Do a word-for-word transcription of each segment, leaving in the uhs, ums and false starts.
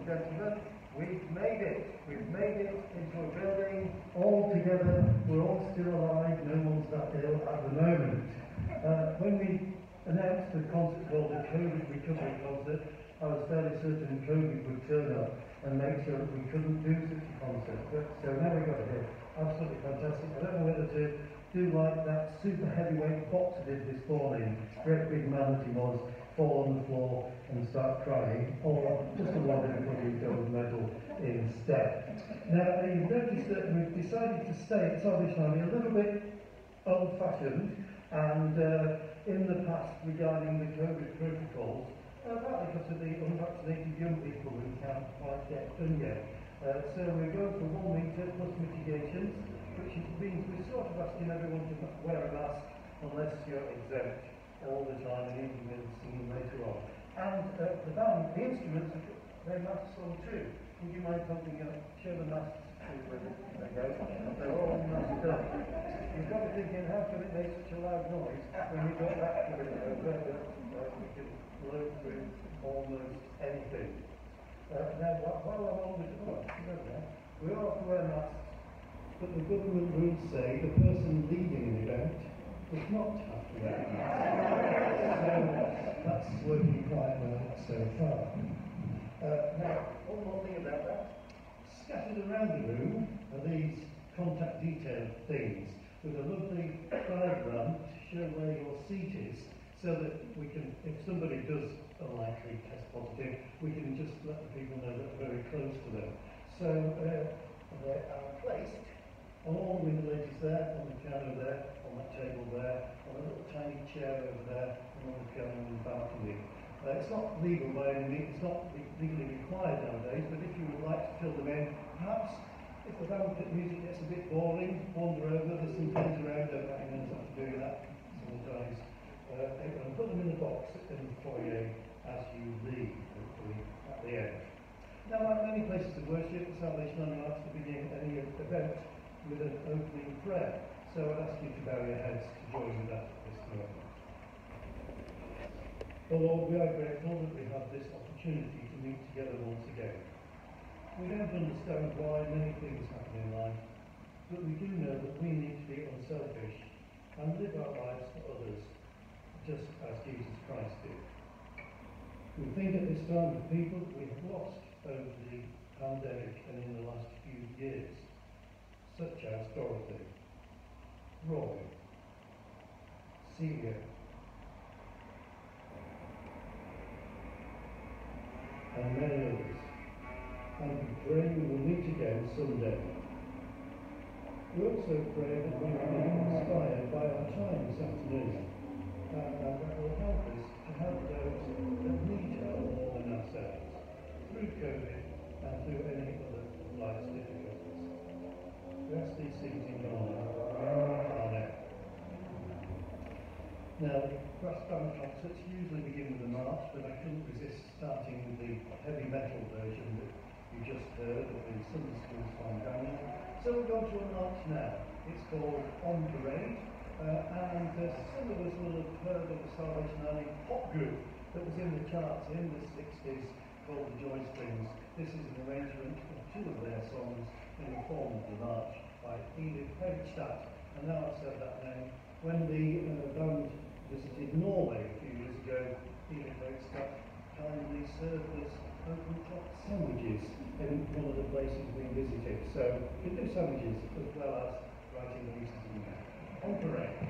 gentlemen, we've made it. We've made it into a building all together. We're all still alive. No one's that ill at the moment. Uh, when we announced the concert called the COVID Recovery Concert, I was fairly certain COVID would turn up and make sure that we couldn't do such a concert. But, so now we've got it here. Absolutely fantastic. I don't know whether to do like that super heavyweight boxer did this morning, great big man that he was, fall on the floor and start crying, or just allow everybody gold medal instead. Now, you've noticed that we've decided to stay at Salvation Army a little bit old-fashioned, and uh, in the past regarding the COVID protocols, uh, partly because of the unvaccinated young people who can't quite get done yet. Uh, so we're going for one metre plus mitigations, which means we're sort of asking everyone to wear a mask unless you're exempt all the time, and even with singing later on. And uh, the band, the instruments, their masks on too. Would you mind holding up, show the masks to with it? There you go. They're all masked up. You've got to be thinking, how can it make such a loud noise when you got that to it over? We can blow through almost anything. Uh, now, while I'm on the oh, we all have to wear masks, but the government rules say the person leading an event does not have to wear a mask. So that's working quite well so far. Uh, now, one more thing about that. Scattered around the room are these contact detail things with a lovely diagram to show where your seat is, so that we can, if somebody does unlikely test positive, we can just let the people know that we're very close to them. So uh, they are placed on all the window ledges there, on the piano there, on that table there, on a little tiny chair over there, and on the piano in the balcony. Uh, it's not legal by any means, it's not legally required nowadays, but if you would like to fill them in, perhaps if the band music gets a bit boring, wander over, there's some things around, don't let anyone have to do that sometimes. Uh, and put them in the box in the foyer as you leave, hopefully, at the end. Now, like many places of worship, Salvation Army likes to begin any event with an opening prayer. So I'd ask you to bow your heads to join with that at this moment. Oh Lord, we are grateful that we have this opportunity to meet together once again. We don't understand why many things happen in life, but we do know that we need to be unselfish and live our lives for others, just as Jesus Christ did. We think at this time of people that we have lost over the pandemic and in the last few years, such as Dorothy, Roy, Celia, and many others, and we pray we will meet again someday. We also pray that we will be inspired by our time this afternoon, uh, and that will help us to help those that need help more than ourselves, through COVID and through any other life's difficulties. We ask these things in your name. Amen. Now, brass band concerts usually begin with a march, but I couldn't resist starting with the heavy metal version that you just heard of the Sunday School's Fine Daniel. So we're going to a march now. It's called On Parade, uh, and uh, some of us will have heard of the Salvation Army pop group that was in the charts in the sixties called the Joy Strings. This is an arrangement of two of their songs in the form of the march by Edith Hagestad. And now I've said that name, when the uh, band visited Norway a few years ago, Edith Hagestad kindly served us open-top sandwiches in one of the places we visited. So we can do sandwiches as well as writing the pieces in there. On Parade.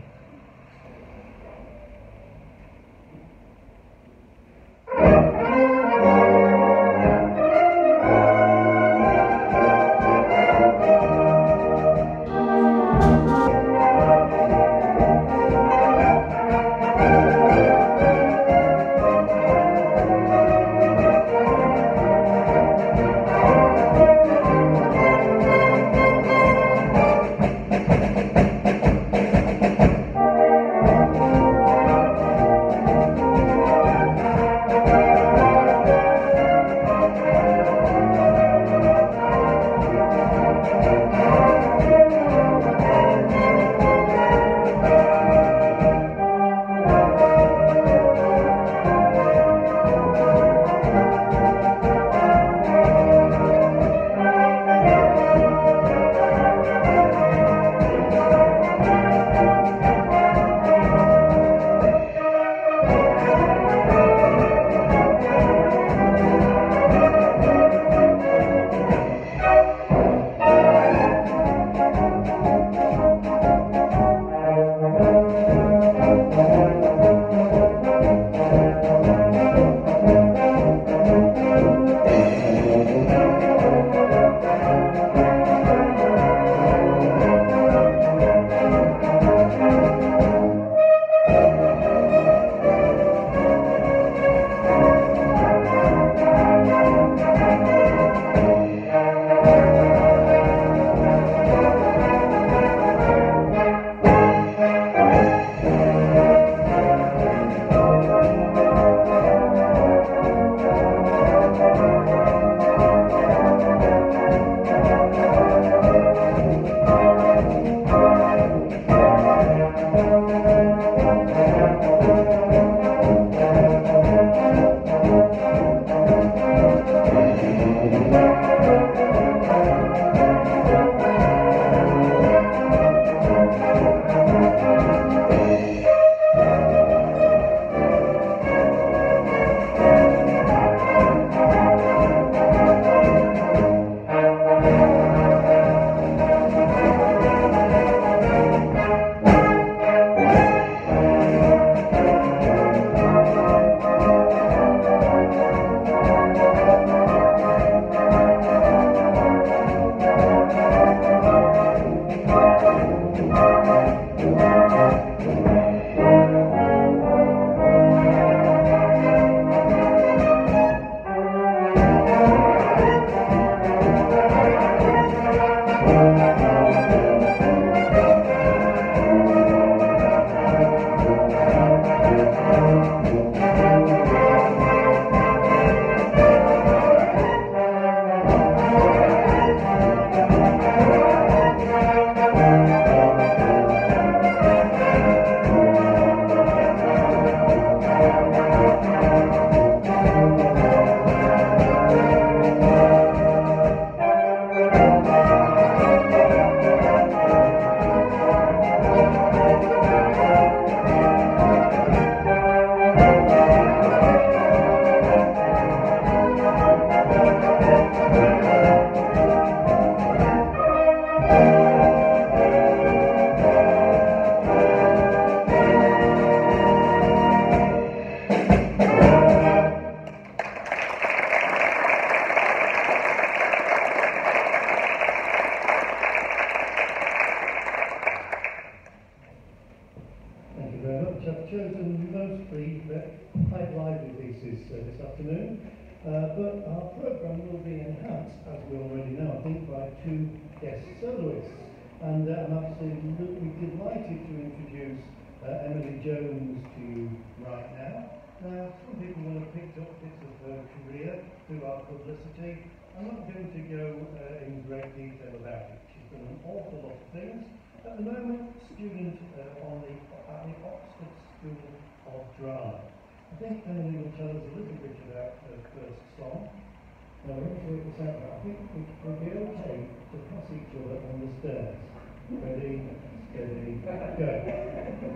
two guest soloists. And uh, I'm absolutely delighted to introduce uh, Emily Jones to you right now. Now, some people will have picked up bits of her career through our publicity. I'm not going to go uh, in great detail about it. She's done an awful lot of things. At the moment, student uh, on the, at the Oxford School of Drama. I think Emily will tell us a little bit about her first song. Now, we're going to work this out, but I think it will be okay to pass each other on the stairs. Ready, steady, go.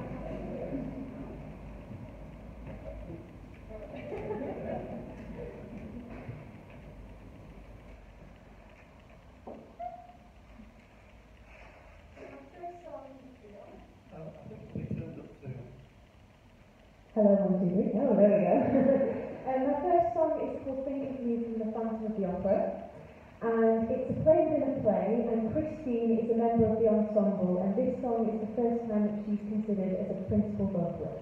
Hello, one, two, three. Oh, there we go. um, my first song is called Think of Me from the Phantom of the Opera. And it's a play within a play, and Christine is a member of the ensemble, and this song is the first time that she's considered as a principal vocalist.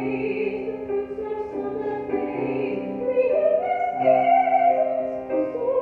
Thank you.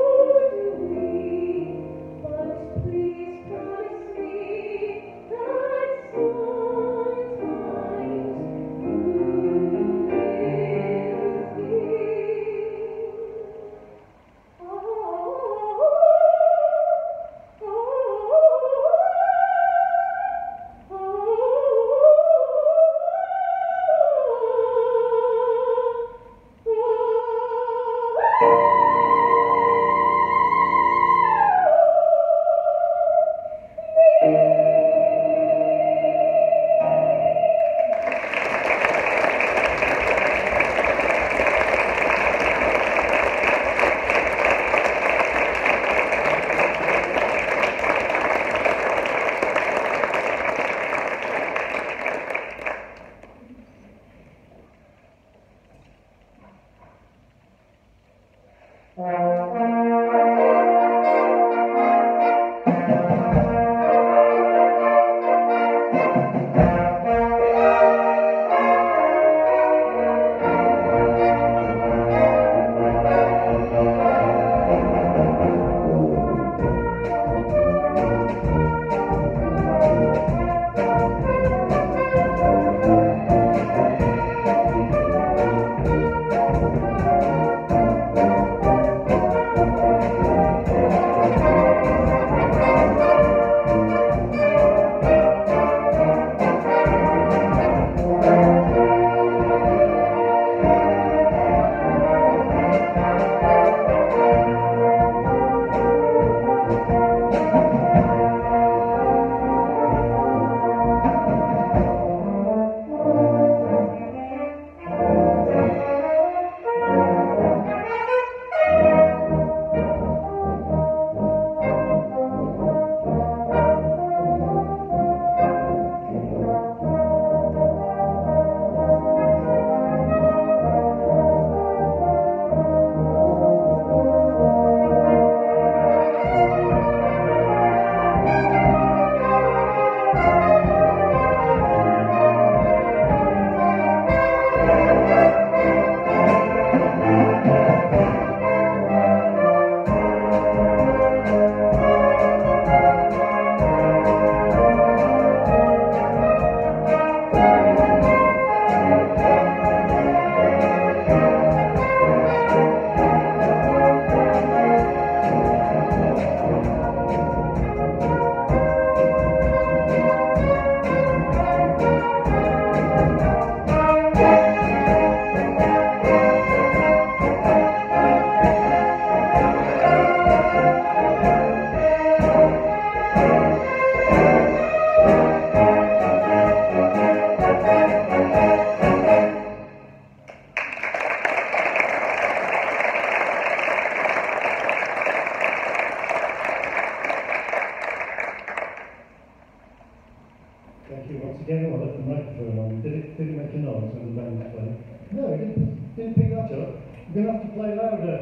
Thank you once again. I'll let the microphone on. Did it, did it make a noise when the band was playing? No, it didn't, didn't pick that up. You're going to have to play louder.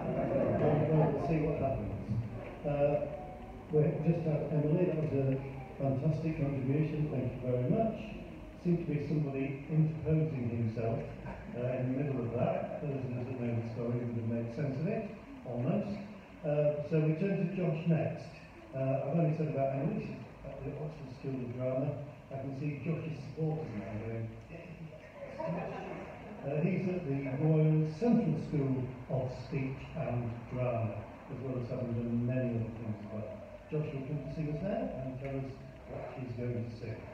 We'll see what happens. Uh, we just had Emily. That was a fantastic contribution. Thank you very much. Seemed to be somebody interposing himself uh, in the middle of that. Those of us that know the story would have made sense of it, almost. Uh, so we turn to Josh next. Uh, I've only said about Emily. She's at the Oxford School of Drama. I can see Josh's supporters now going, uh, he's at the Royal Central School of Speech and Drama, as well as having done many other things as well. Josh will come to see us now and tell us what she's going to sing.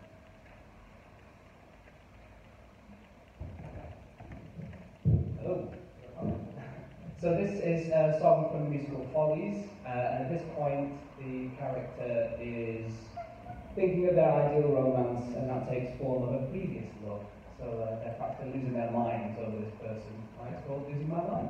Hello. So this is a song from the musical Follies, uh, and at this point the character is thinking of their ideal romance, and that takes form of a previous love. So uh, they're practically losing their minds over this person. Right, it's called Losing My Mind.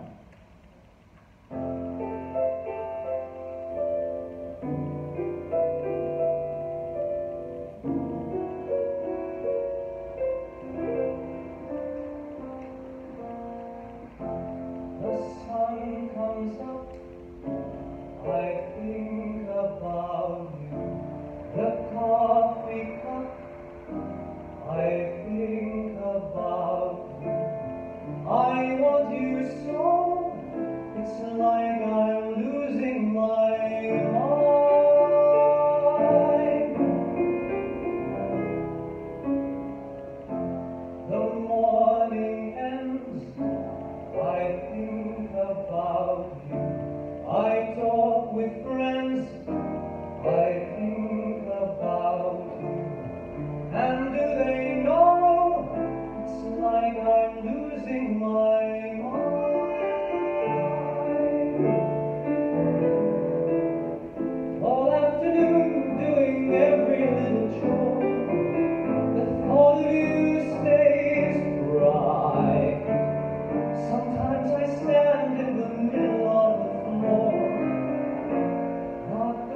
Sometimes I stand in the middle of the floor, not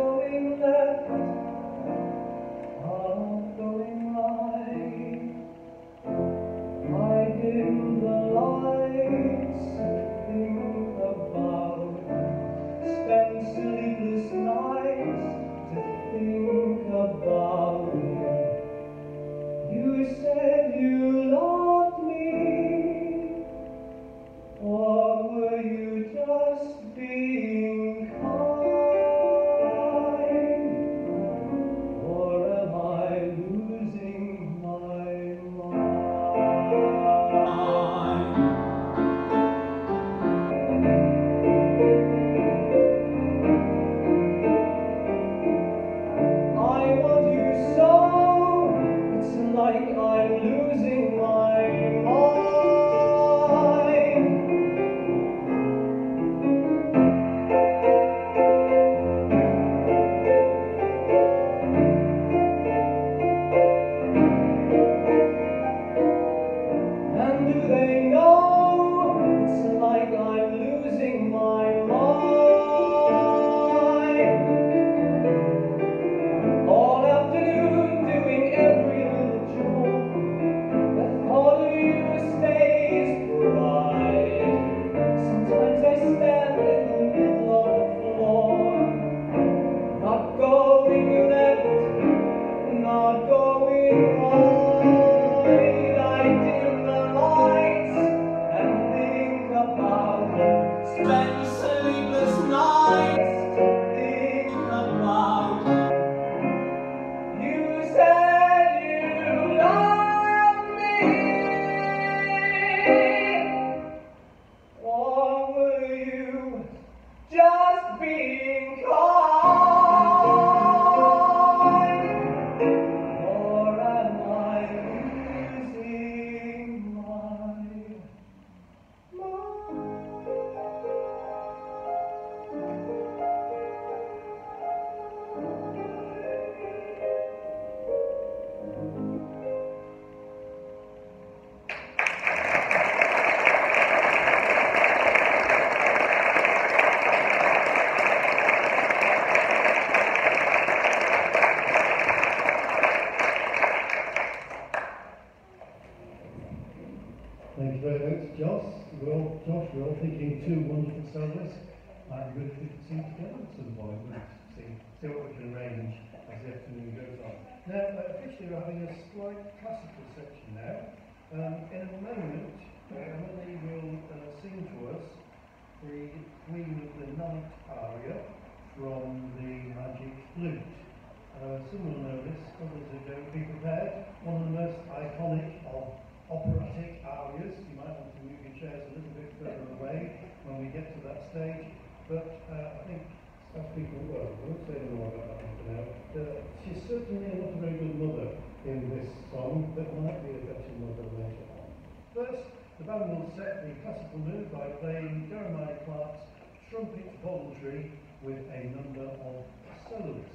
being kind, or am I losing my Thank you very much, Josh. We're all, Josh, we're all thinking two wonderful solos. Might be good if we could sing together at some point. We'll see, see what we can arrange as the afternoon goes on. Now, uh, officially we're having a slight classical section now. Um, in a moment, uh, Emily will uh, sing to us the Queen of the Night aria from the Magic Flute. Uh, some will know this, others who don't. Be prepared. One of the most iconic of operatic arias. You might want to move your chairs a little bit further away when we get to that stage. But uh, I think as people, well, I won't say any more about that one for now. Uh, she's certainly not a very good mother in this song, but might be a better mother later on. First, the band will set the classical mood by playing Jeremiah Clark's Trumpet Voluntary with a number of soloists.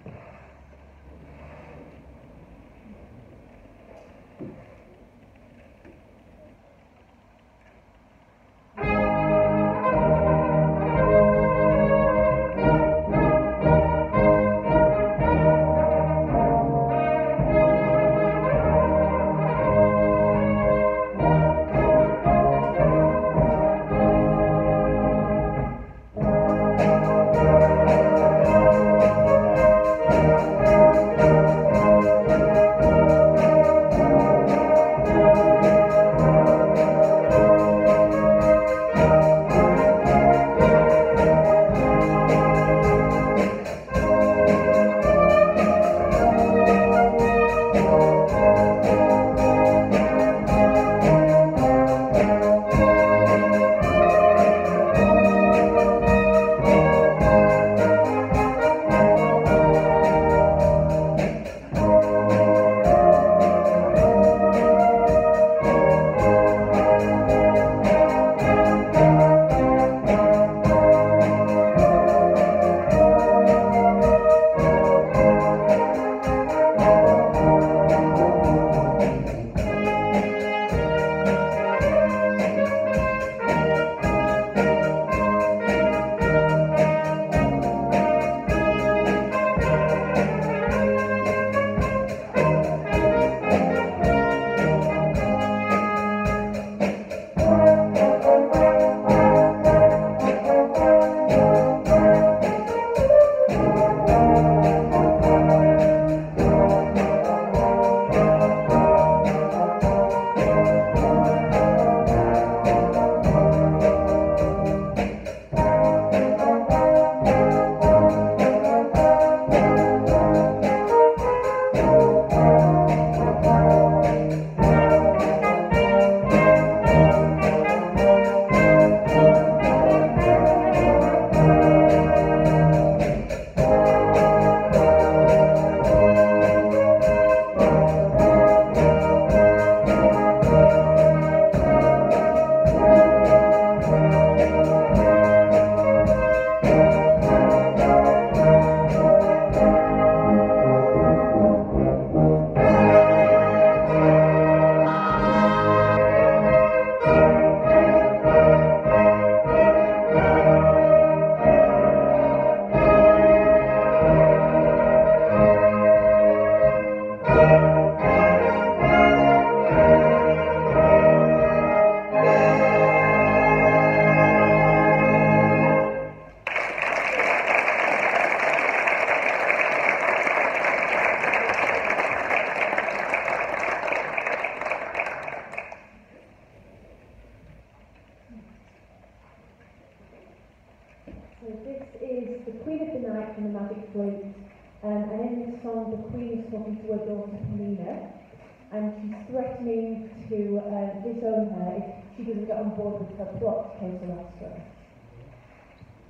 So this is the Queen of the Night from the Magic Flute, um, and in this song the Queen is talking to her daughter Pomina, and she's threatening to uh, disown her if she doesn't get on board with her plot to Castle Astra.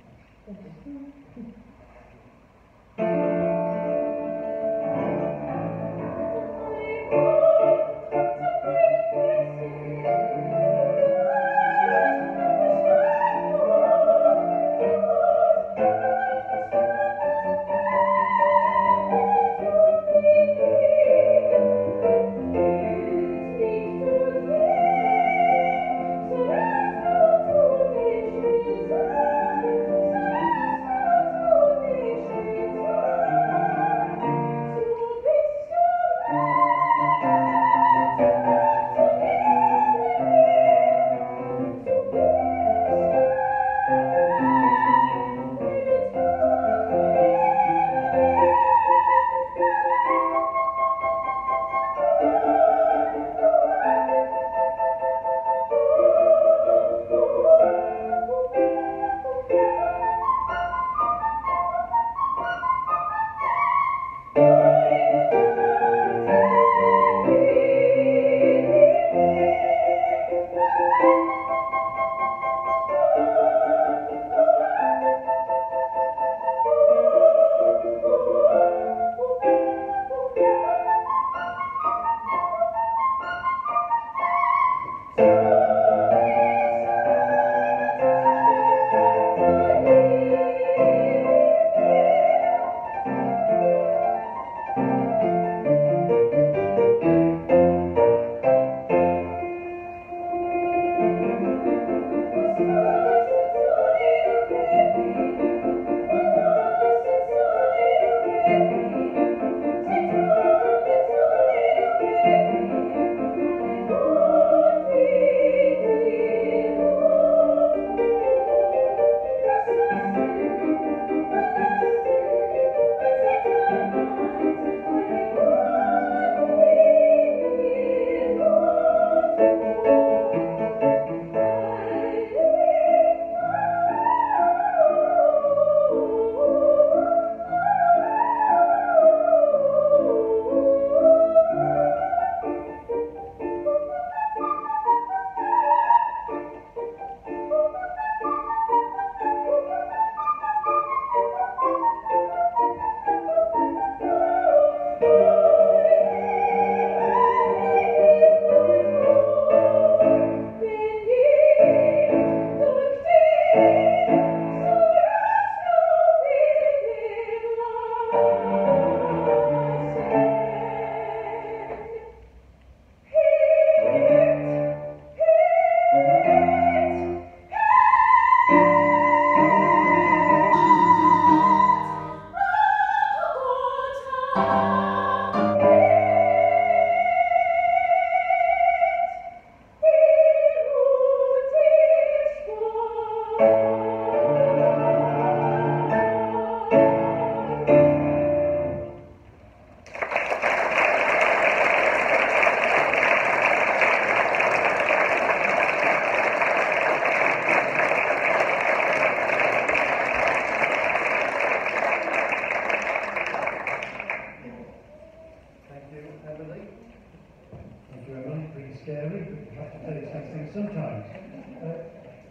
sometimes. Uh,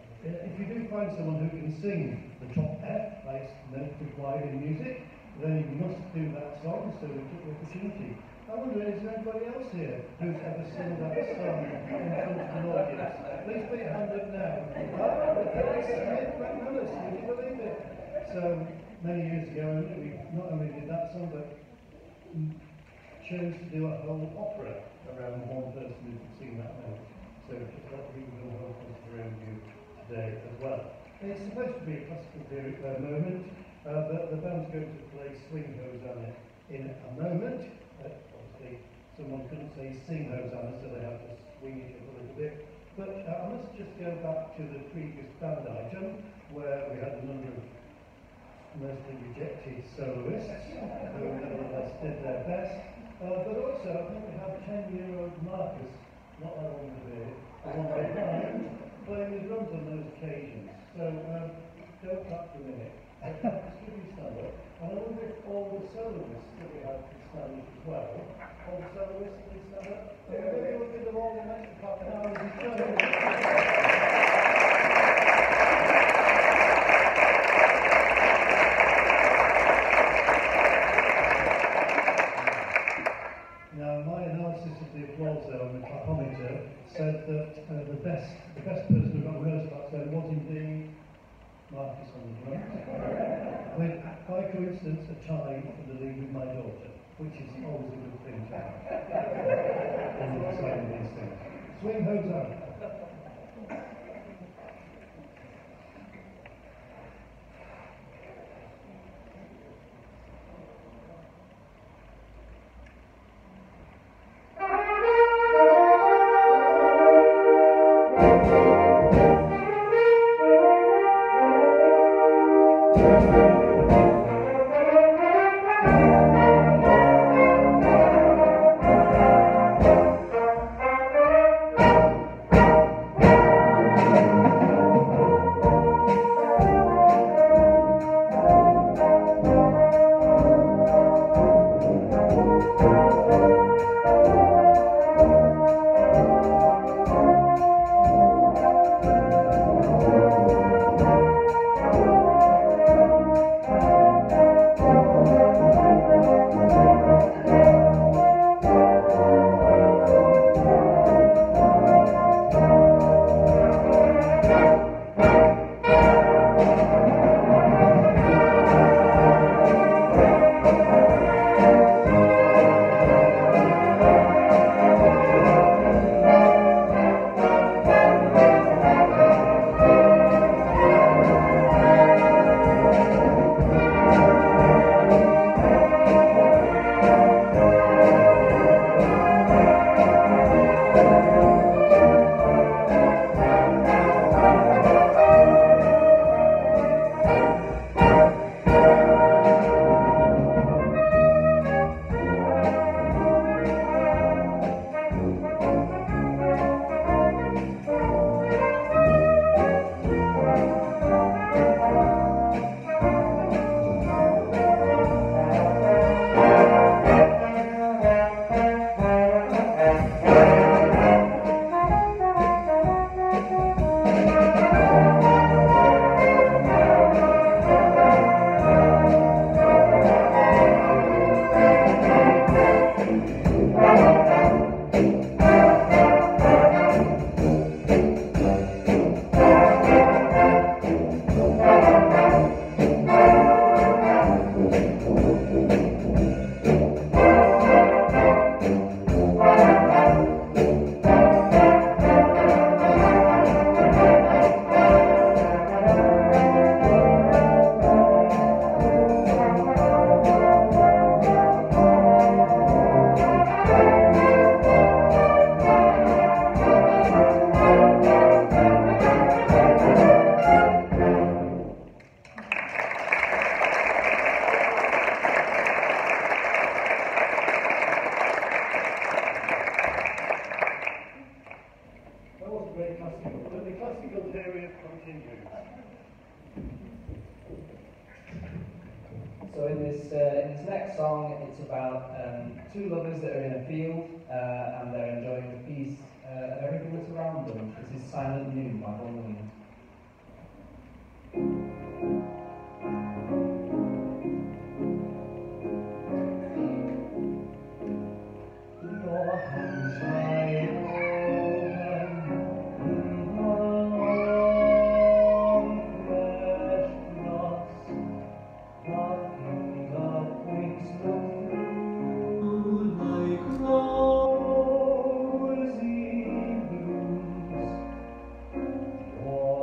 if you do find someone who can sing the top F, plays noted wide in music, then you must do that song, so we took the opportunity. I wonder, is there anybody else here who's ever sung that song in front of an audience? Please put your hand up now. Ah, that's Smith McManus, would you believe it? So, many years ago, we not only did that song, but chose to do a whole opera around one person who could sing that note. So, just a lot of people will help us around you today as well. It's supposed to be a classical period, uh, moment, uh, but the band's going to play Swing Hosanna in a moment. Uh, obviously, someone couldn't say sing Hosanna, so they have to swing it up a little bit. But uh, I must just go back to the previous band item, where we had a number of mostly rejected soloists who nevertheless did their best. Uh, but also, I think we have ten-year-old Marcus, not that long to be, the one behind, playing the drums on those occasions. So, um, don't clap for a minute. Just give me stand up. And I wonder if all the soloists that we have can stand up as well. All the soloists, please stand up. And maybe we'll give them all the next half an hour as we try. on the drum. With, by coincidence, a tie for the league with my daughter, which is always a good thing to have. And it's one of these things. Swing Hosanna. So in this, uh, in this next song, it's about um, two lovers that are in a field uh, and they're enjoying the peace uh, and everything that's around them. This is Silent Noon by Paul Williams. Your hands lie Oh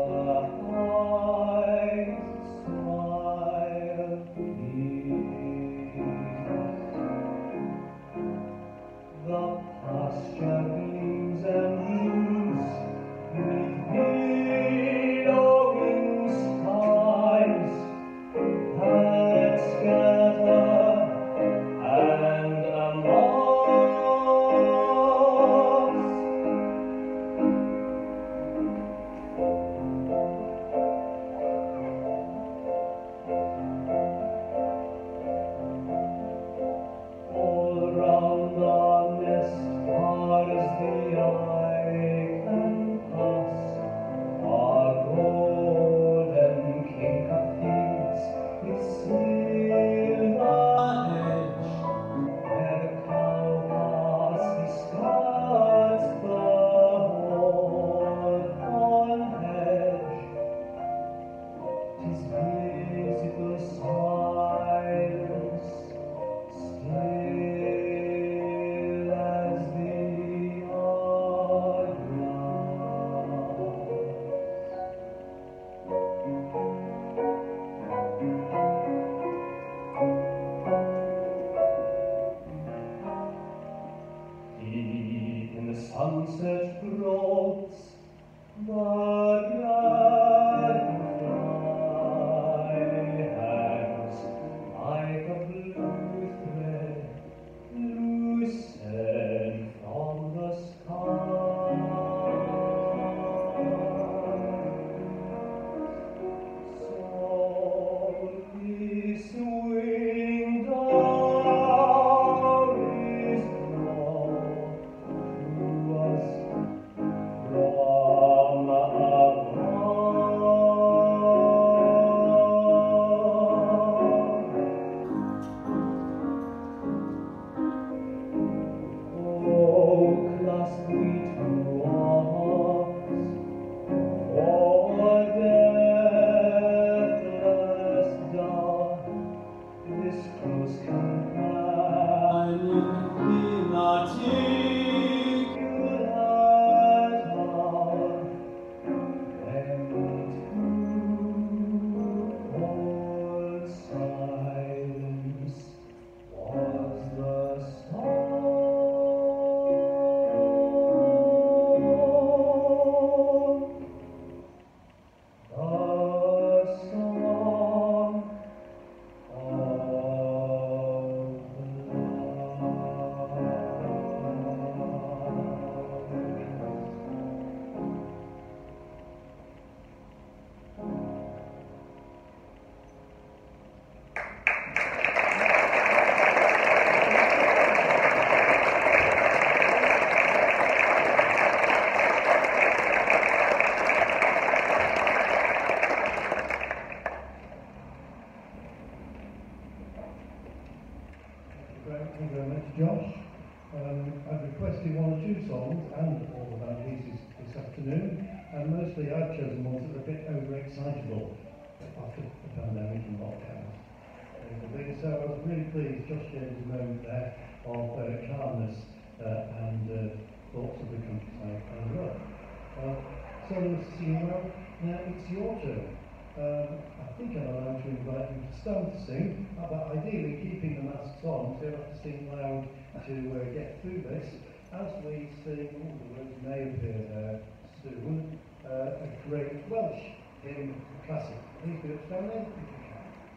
Thank you very much, Josh. Um, I've requested one or two songs and all the band pieces this afternoon, and mostly I've chosen ones that are a bit over-excitable after the pandemic and lockdown. So I was really pleased Josh shared his moment there of uh, calmness uh, and uh, thoughts of the countryside as well. Uh, so, Seymour, now it's your turn. Um, I think I'm allowed to invite you to stand to sing, uh, but ideally keeping the masks on, so you have to sing loud to uh, get through this. As we sing, oh, the words may appear there soon, uh, a great Welsh hymn classic. Please do it standing if you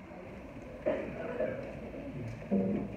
can.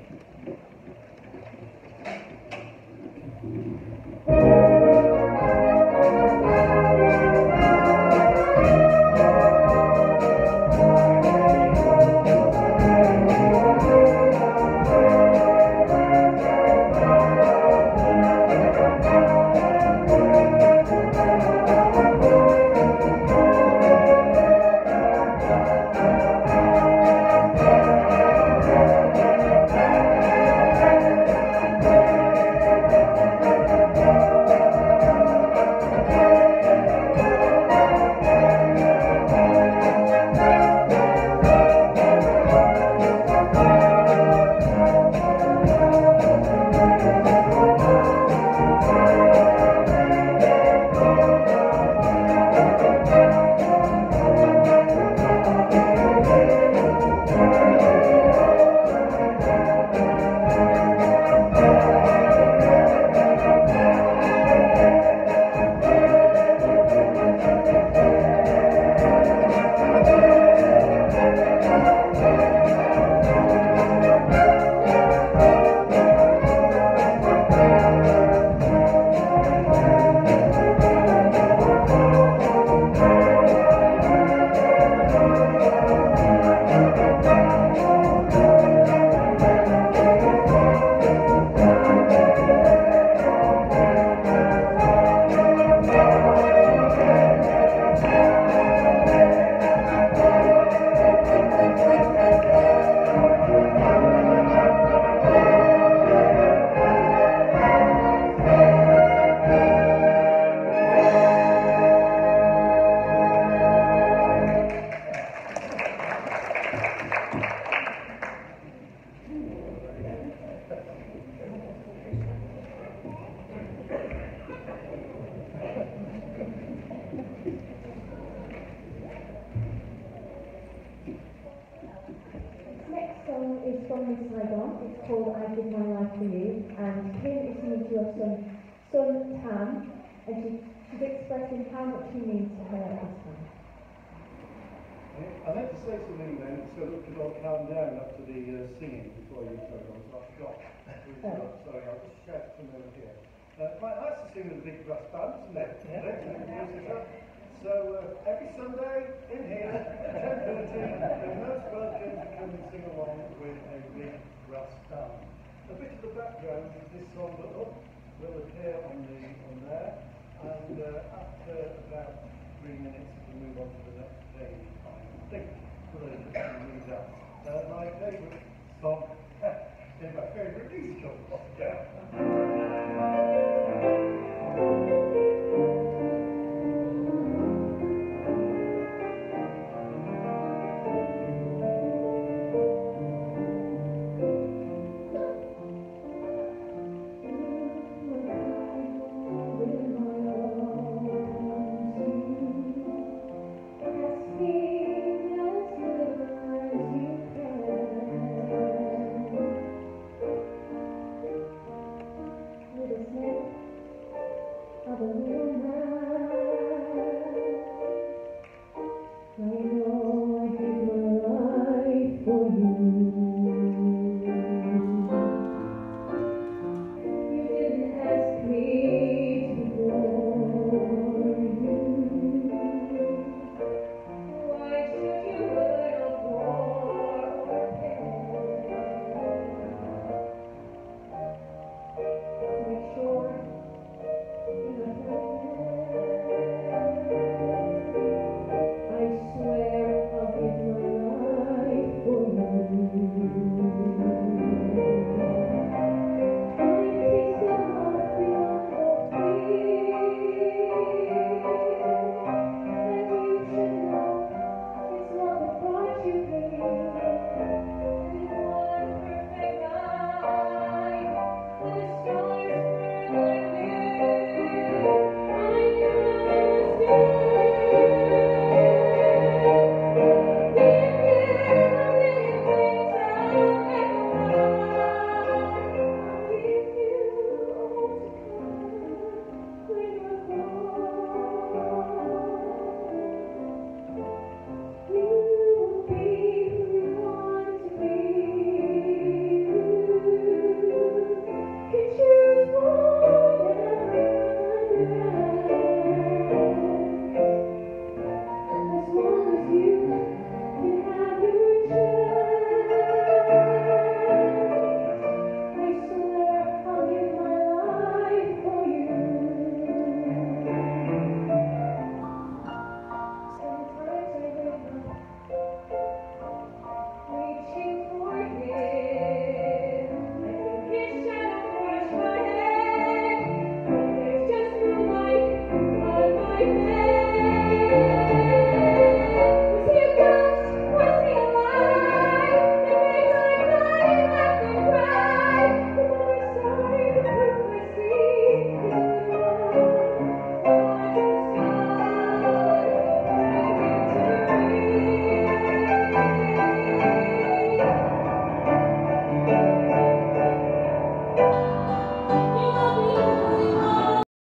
I meant to say something then, so that we could all calm down after the uh, singing before you carried on, so I forgot. Oh. Sorry, I'll just shout some over here. Uh, quite nice to sing with a big brass band, isn't it? Yeah. So uh, every Sunday in here, ten thirty, you're most welcome to come and sing along with a big brass band. A bit of the background is this song that up will appear on the on there, and uh, after about three minutes we move on to the next page. I think we'll move that. Uh, my favourite song, in my favourite musical. Yeah.